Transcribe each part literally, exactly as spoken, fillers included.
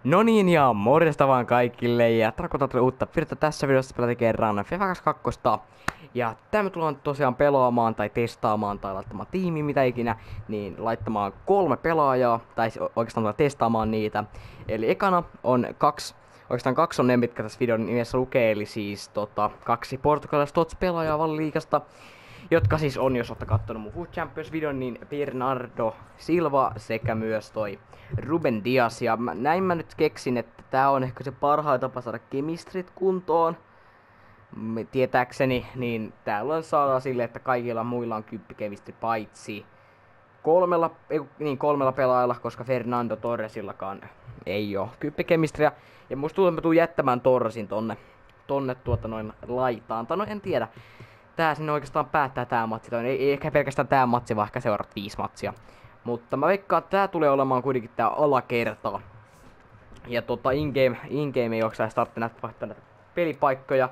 No niin, ja morjesta vaan kaikille, ja tarkoitan teille uutta virta tässä videossa pelata kerran FIFA kaksikymmentäkaksi. Ja tämä me tullaan tosiaan pelaamaan, tai testaamaan, tai laittamaan tiimiin, mitä ikinä, niin laittamaan kolme pelaajaa, tai oikeastaan tullaan testaamaan niitä. Eli ekana on kaksi, oikeastaan kaksi on ne, mitkä tässä videon nimessä lukee, eli siis tota, kaksi portugalaista Tots-pelaajaa Valioliigasta. Jotka siis on, jos olette kattonut mun Food Champions-videon, niin Bernardo Silva sekä myös toi Ruben Dias. Ja mä, näin mä nyt keksin, että tää on ehkä se parhain tapa saada chemistryt kuntoon. Tietääkseni, niin täällä on saada silleen, että kaikilla muilla on kymppi chemistry paitsi kolmella, ei, niin kolmella pelaajalla, koska Fernando Torresillakaan ei oo kymppi chemistryä. Ja musta tuntuu, että mä tuun jättämään Torresin tonne, tonne tuota noin laitaan. Tai no en tiedä. Tää sinne oikeastaan päättää tää matsi, tai ei, ei ehkä pelkästään tää matsi, vaan ehkä seuraavat viisi matsia. Mutta mä veikkaan, että tää tulee olemaan kuitenkin tää alakertaa. Ja tota, in-game, in-game ei oikeastaan startti näitä vaihtaa näitä pelipaikkoja.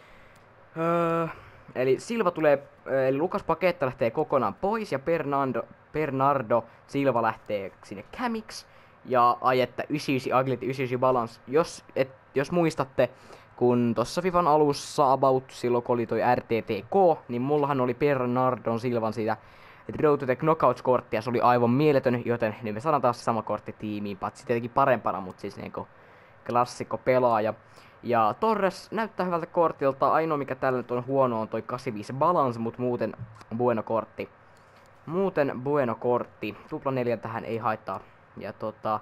Öö, eli Silva tulee, eli Lucas Paqueta lähtee kokonaan pois, ja Bernardo, Bernardo Silva lähtee sinne Camix. Ja ajetta yhdeksänkymmentäyhdeksän Agility, yhdeksänkymmentäyhdeksän Balance. Jos, et, jos muistatte, kun tossa FIFAn alussa about silloin kun oli toi R T T K, niin mullahan oli Bernardon Silvan siitä Road to the Knockouts-kortti, ja se oli aivan mieletön, joten nyt me saadaan taas sama kortti tiimiin, patsi tietenkin parempana, mutta siis niinku klassikko pelaaja. Ja Torres näyttää hyvältä kortilta, ainoa mikä tällä nyt on huono on toi kahdeksankymmentäviisi Balance, mutta muuten bueno kortti. Muuten bueno kortti, tupla neljä tähän ei haittaa. Ja tota...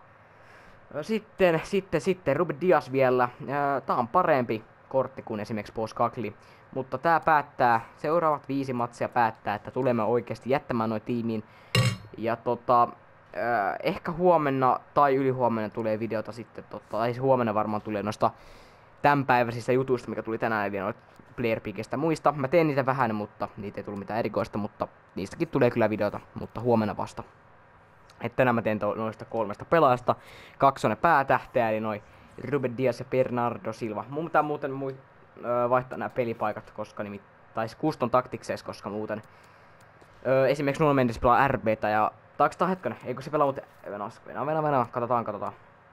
Sitten, sitten, sitten Ruben Dias vielä. Tää on parempi kortti kuin esimerkiksi Boskakli. Mutta tää päättää, seuraavat viisi matsia päättää, että tulemme oikeasti jättämään noin tiimiin. Ja tota, äh, ehkä huomenna tai ylihuomenna tulee videota sitten, tota, tai huomenna varmaan tulee noista tämänpäiväisistä jutuista, mikä tuli tänään, eli noita Player Pickistä muista. Mä teen niitä vähän, mutta niitä ei tullut mitään erikoista, mutta niistäkin tulee kyllä videota, mutta huomenna vasta. Että tänään mä teen noista kolmesta pelaajasta. Kaksi on ne päätähteä, eli noi Ruben Dias ja Bernardo Silva. Mun pitää muuten mui, öö, vaihtaa nämä pelipaikat, koska nimit, tai Custom Tacticses, koska muuten öö, esimerkiksi Nuno Mendes pelaa R B:tä ja... Taaks tää hetkonen? Eikö se pelaa muuten... Venä, venä, venä, katsotaan, katsotaan.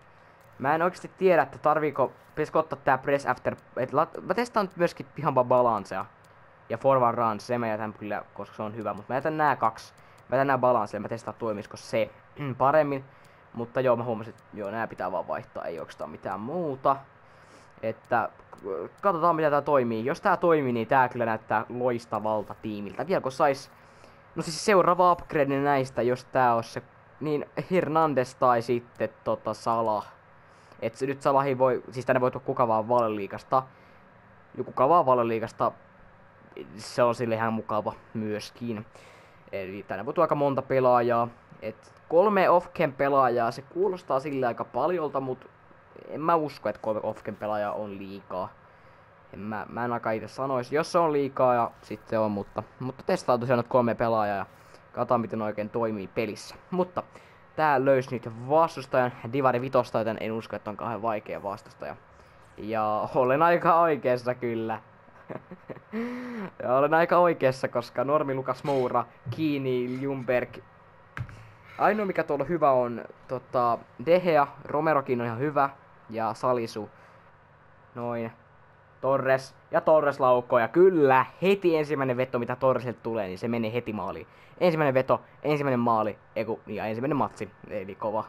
Mä en oikeesti tiedä, että tarviiko... Pitäisikö ottaa tää Press After... Et, lat, mä testaan nyt myöskin ihan balancea. Ja Forward Runs, se mä jätän kyllä, koska se on hyvä, mutta mä jätän nää kaksi. Mä jätän nää balancelle, mä testaan toimisiko se paremmin. Mutta joo, mä huomasin, että joo, nää pitää vaan vaihtaa, ei oikeastaan mitään muuta. Että katsotaan mitä tää toimii. Jos tää toimii, niin tää kyllä näyttää loistavalta tiimiltä. Vielä kun sais... No siis seuraava upgrade näistä, jos tää on se... Niin Hernandez tai sitten tota Salah. Et se nyt Salahi voi... Siis tänne voi tulla kuka vaan Valioliigasta. Joku kuka vaan Valioliigasta. Se on sille ihan mukava myöskin. Eli tänne voi tulla aika monta pelaajaa. Et kolme off-cam pelaajaa, se kuulostaa sille aika paljolta, mutta en mä usko, että kolme off-cam pelaajaa on liikaa. En mä, mä en aika itse sanois, jos se on liikaa ja sitten se on, mutta, mutta testataan tosiaan nyt kolme pelaajaa ja katsotaan miten oikein toimii pelissä. Mutta tää löysi nyt vastustajan Divari Vitosta, joten en usko, että on kauhean vaikea vastustaja. Ja olen aika oikeassa kyllä. Ja olen aika oikeassa, koska Normi, Lukas Moura, Kiini, Ljungberg. Ainoa mikä tuolla hyvä on tota, De Gea, Romerokin on ihan hyvä. Ja Salisu. Noin. Torres. Ja Torres laukkoo. Ja kyllä, heti ensimmäinen veto mitä Torresilta tulee, niin se menee heti maaliin. Ensimmäinen veto, ensimmäinen maali. Eiku, ja ensimmäinen matsi. Eli kova.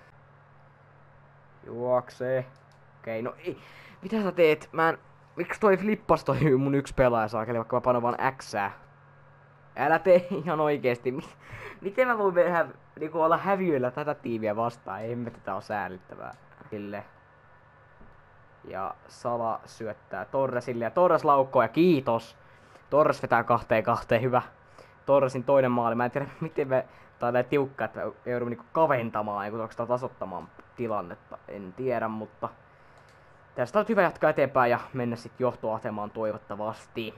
Juoksee. Okei, no ei. Mitä sä teet? Mä en... Miksi toi flippas toi mun yksi pelaaja saakeli, vaikka mä panon vaan Xää? Älä tee ihan oikeesti. Miten mä voin vähän niinku olla häviöillä tätä tiimiä vastaan? Ei me tätä oo säällittävää. Sille. Ja Sala syöttää Torresille ja Torres laukkoo ja kiitos. Torres vetää kahteen kahteen, hyvä. Torresin toinen maali. Mä en tiedä miten me... Tää on näin tiukka, että me joudumme niinku kaventamaan ja oikeastaan tasoittamaan tilannetta. En tiedä, mutta... Tästä on hyvä jatkaa eteenpäin ja mennä sit johtoasemaan toivottavasti.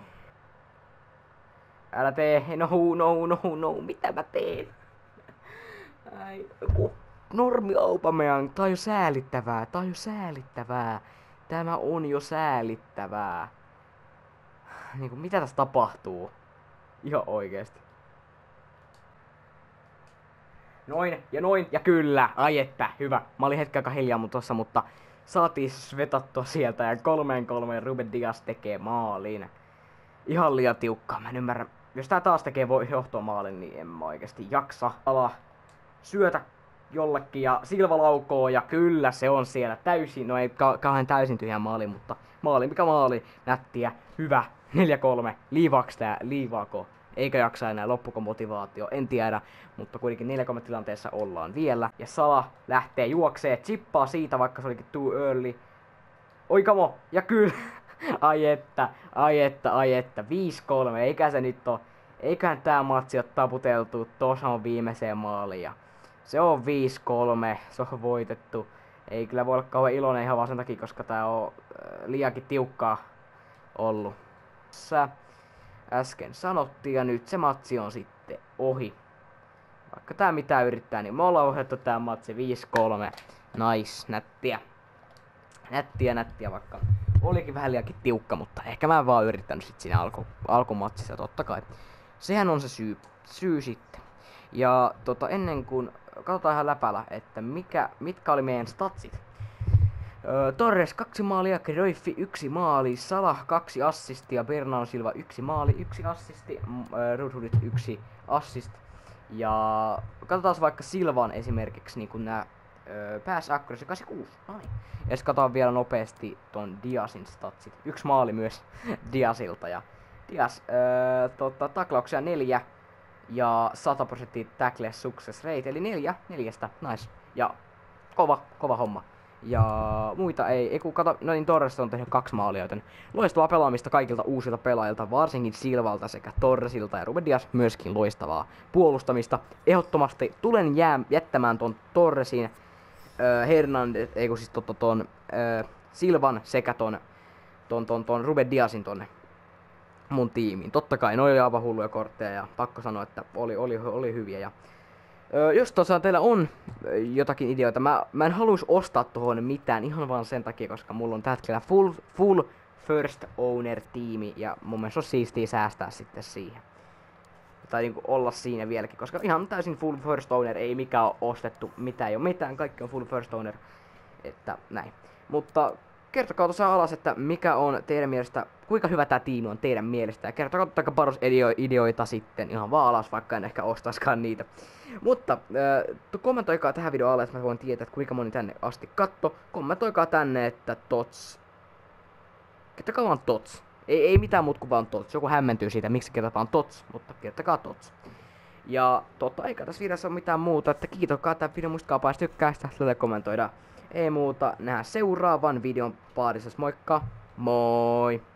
Älä tee, no, no, no, no, mitä mä teen? Ai, joku Normi Aubameyang, tää on jo säälittävää, tää on jo säälittävää. Tämä on jo säälittävää. Niinku, mitä tässä tapahtuu? Ihan oikeesti. Noin, ja noin, ja kyllä, ai että, hyvä. Mä olin hetken aikaa hiljaa tossa, mutta saatiin svetattua sieltä, ja kolmeen kolmeen Ruben Dias tekee maalin. Ihan liian tiukkaa, mä en ymmärrä. Jos tää taas tekee voi johtoa maalin, niin en mä oikeesti jaksa. Ala syötä jollekin, ja Silva laukoo, ja kyllä se on siellä täysin, no ei ka- kauhean täysin tyhjä maali, mutta maali mikä maali, nättiä, hyvä, neljä kolme, liivaaks tää, liivaako? Eikä jaksa enää, loppuko motivaatio, en tiedä, mutta kuitenkin neljä kolme tilanteessa ollaan vielä. Ja Salah lähtee juoksee, chippaa siitä, vaikka se olikin too early. Oikamo, ja kyllä, ai että, ai että, ai että, viisi kolme, eikä se nyt oo, eiköhän tää matsi oo taputeltu tuossa viimeiseen maaliin. Ja se on viisi kolme, se on voitettu. Ei kyllä voi olla kauhean iloinen ihan vaan sen takia, koska tää on äh, liiankin tiukkaa ollut. Sä äsken sanottiin ja nyt se matsi on sitten ohi. Vaikka tää mitä yrittää, niin me ollaan ohjattu tää matsi viisi kolme. Nice, nättiä. Nättiä, nättiä, vaikka olikin vähän liiankin tiukka, mutta ehkä mä en vaan yrittänyt sit siinä alku, alkumatsissa, totta kai. Sehän on se syy, syy sitten. Ja tota, ennen kuin katsotaan ihan läpällä, että mikä, mitkä oli meidän statsit. Öö, Torres kaksi maalia, Cruyffi yksi maali, Salah kaksi assistia, Bernardo Silva yksi maali, yksi assisti, öö, Rudhudit yksi assist. Ja katsotaan vaikka Silvan esimerkiksi niin kun nää öö, pass accuracy kahdeksankymmentäkuusi. Noin. Ja sitten katsotaan vielä nopeasti ton Diasin statsit. Yksi maali myös Diasilta. Ja Dias öö, tota, taklauksia neljä. Ja sata prosenttia tackle success rate, eli neljä neljästä, nice. Ja kova, kova homma. Ja muita ei, ei kun kato, no niin Torres on tehnyt kaksi maalia, joten loistavaa pelaamista kaikilta uusilta pelaajilta, varsinkin Silvalta sekä Torresilta, ja Ruben Dias myöskin loistavaa puolustamista. Ehdottomasti tulen jää, jättämään ton Torresin, äh, Hernandez, ei kun siis ton, ton äh, Silvan sekä ton, ton, ton, ton Ruben Diasin tonne mun tiimiin. Totta kai, ne oli aivan hulluja kortteja ja pakko sanoa, että oli, oli, oli hyviä. Ja, öö, jos tosiaan teillä on jotakin ideoita, mä, mä en haluais ostaa tuohon mitään ihan vaan sen takia, koska mulla on tällä hetkellä full, full first owner tiimi ja mun mielestä on siistiä säästää sitten siihen. Tai niinku olla siinä vieläkin, koska ihan täysin full first owner, ei mikään ole ostettu, mitään ei ole mitään, kaikki on full first owner. Että näin. Mutta kertokaa tuossa alas, että mikä on teidän mielestä, kuinka hyvä tää tiimi on teidän mielestä. Ja kertokaa totta paros ideoita sitten ihan vaan alas, vaikka en ehkä ostaiskaan niitä. Mutta äh, kommentoikaa tähän videoon alle, että mä voin tietää, että kuinka moni tänne asti katto. Kommentoikaa tänne, että tots. Kertokaa vaan tots. Ei, ei mitään muuta kuin vaan tots. Joku hämmentyy siitä, miksi kertotaan tots, mutta kertokaa tots. Ja totta, eikä tässä videossa ole mitään muuta, että kiitokaa tämän videon, muistakaa paista tykkää sitä, tätä kommentoida. Ei muuta, nähdään seuraavan videon parissa, moikka, moi!